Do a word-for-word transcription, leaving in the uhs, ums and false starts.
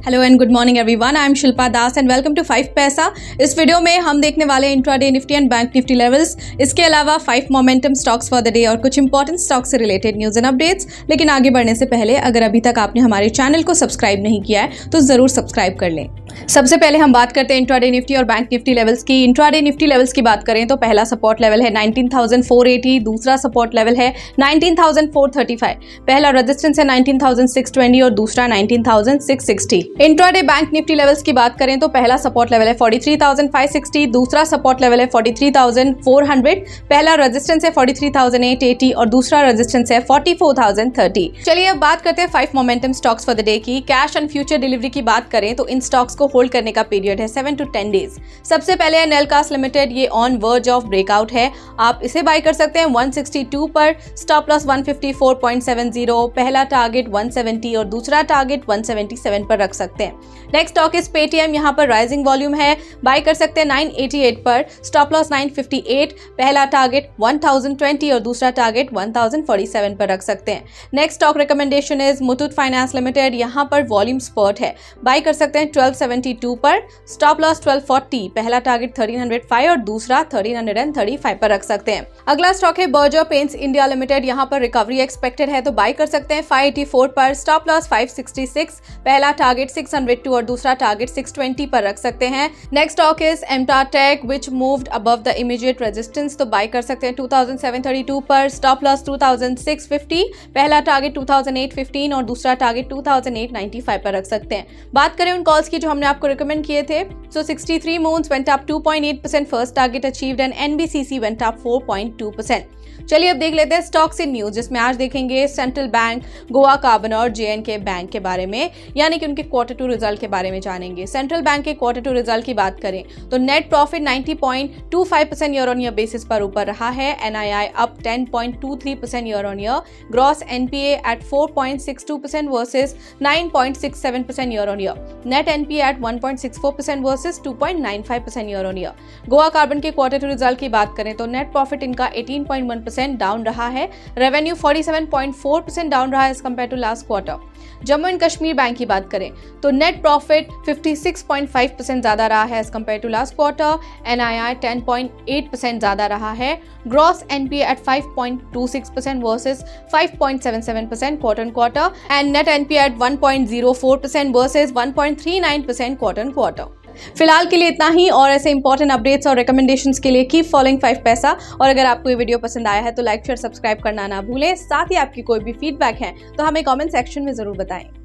Hello and good morning everyone, I am Shilpa Das and welcome to five Paisa. इस video में हम देखने वाले हैं intraday Nifty and bank Nifty levels, इसके अलावा five momentum stocks for the day और कुछ इंपॉर्टेंट स्टॉक्स से रिलेटेड न्यूज एंड अपडेट्स। लेकिन आगे बढ़ने से पहले अगर अभी तक आपने हमारे चैनल को सब्सक्राइब नहीं किया है तो जरूर सब्सक्राइब कर लें। सबसे पहले हम बात करते हैं इंट्राडे निफ्टी और बैंक निफ्टी लेवल्स की। इंट्राडे निफ्टी लेवल्स की बात करें तो पहला सपोर्ट लेवल है नाइनटीन थाउजेंड फोर एटी, दूसरा सपोर्ट लेवल है nineteen thousand four thirty five, पहला रेजिस्टेंस है नाइनटीन थाउजेंड सिक्स ट्वेंटी और दूसरा nineteen thousand six sixty. Intraday bank Nifty levels की बात करें तो पहला सपोर्ट लेवल है forty three thousand five sixty, दूसरा सपोर्ट लेवल है forty three thousand four hundred, पहला रेजिस्टेंस है forty three thousand eight eighty और दूसरा रेजिस्टेंस है फोर्टी फोर थाउजेंड थर्टी। चलिए अब बात करते हैं five momentum stocks for the day की। कैश एंड फ्यूचर डिलीवरी की बात करें तो इन स्टॉक्स को होल्ड करने का पीरियड है सेवन टू टेन डेज। सबसे पहले है नेलकास्ट लिमिटेड, ये ऑन वर्ज ऑफ ब्रेकआउट है, आप इसे बाय कर सकते हैं वन सिक्सटी टू पर, stop loss one fifty four point seven zero, पहला टारगेट वन सेवेंटी और दूसरा टारगेट वन सेवेंटी सेवन पर रख सकते हैं। नेक्स्ट स्टॉक इज पेटीएम, यहां पर राइजिंग वॉल्यूम है, बाय कर सकते हैं नाइन एटी एट पर, stop loss nine fifty eight, पहला टारगेट वन थाउजेंड ट्वेंटी और दूसरा target one thousand forty seven पर रख सकते हैं। Next stock recommendation is Muthoot finance limited, यहां पर वॉल्यूम स्पर्ट है, बाय कर सकते हैं ट्वेल्व सेवेंटी टू पर, स्टॉप लॉस ट्वेल्व फोर्टी, पहला टारगेट थर्टीन हंड्रेड फाइव और दूसरा थर्टीन थर्टी फाइव पर रख सकते हैं। अगला स्टॉक है बर्जर पेंट्स इंडिया लिमिटेड, यहां पर रिकवरी एक्सपेक्टेड है तो बाय कर सकते हैं फाइव एटी फोर पर, stop loss five sixty six, पहला टारगेट सिक्स हंड्रेड टू और दूसरा टारगेट सिक्स ट्वेंटी पर रख सकते हैं। नेक्स्ट स्टॉक इज एमटाटेक which moved above the immediate resistance, तो बाय कर सकते हैं two thousand seven thirty two पर, stop loss two thousand six fifty, पहला target two thousand eight fifteen और दूसरा target two thousand eight ninety five पर रख सकते हैं। बात करें उन कॉल्स की जो हमने आपको रिकमेंड किए थे, so sixty-three moons went up two point eight percent, first target achieved and N B C C went up four point two percent। चलिए अब देख लेते हैं स्टॉक्स इन न्यूज, जिसमें आज देखेंगे सेंट्रल बैंक, गोवा कार्बन और जे एंड के बैंक के बारे में, यानी कि उनके क्वार्टर टू रिजल्ट के बारे में जानेंगे। सेंट्रल बैंक के क्वार्टर टू रिजल्ट की बात करें तो net profit ninety point two five percent year on year basis पर ऊपर रहा है, NII up ten point two three percent year on year, gross NPA at four point six two percent versus nine point six seven percent year on year, net NPA at one point six four percent versus two point nine five percent year on year. Goa carbon के quarter two result की बात करें तो net profit इनका eighteen point one percent down रहा है, revenue forty seven point four percent down रहा है as compare to last quarter. Jammu and Kashmir bank की बात करें तो net profit fifty six point five percent ज्यादा रहा है as compare to last quarter, NII ten point eight percent ज्यादा रहा है, gross NPA eight five point two six percent versus five point seven seven percent quarter on quarter and net NPA at one point zero four percent versus one point three nine percent quarter on quarter. फिलहाल के लिए इतना ही, और ऐसे important updates और recommendations के लिए keep following five पैसा। और अगर आपको ये वीडियो पसंद आया है तो लाइक शेयर सब्सक्राइब करना ना भूलें। साथ ही आपकी कोई भी फीडबैक है तो हमें कमेंट सेक्शन में जरूर बताएं।